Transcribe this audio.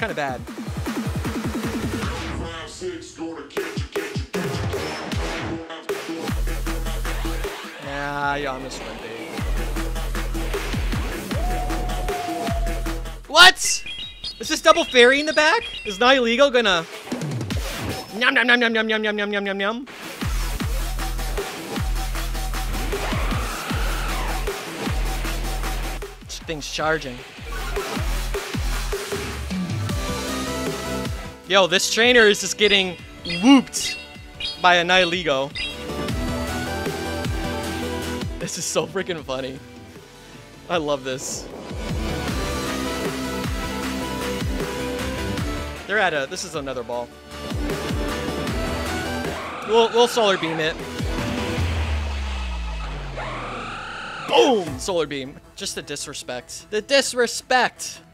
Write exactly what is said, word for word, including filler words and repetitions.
kind of bad. Nah, yeah, I'm gonna swim bait. What? Is this double fairy in the back? Is Nihilego gonna... Yum, yum, yum, yum, yum, yum, yum, yum, yum, yum, yum. This thing's charging. Yo, this trainer is just getting whooped by a Nihilego. This is so freaking funny. I love this. They're at a... This is another ball. We'll, we'll solar beam it. Boom! Solar beam. Just the disrespect. The disrespect!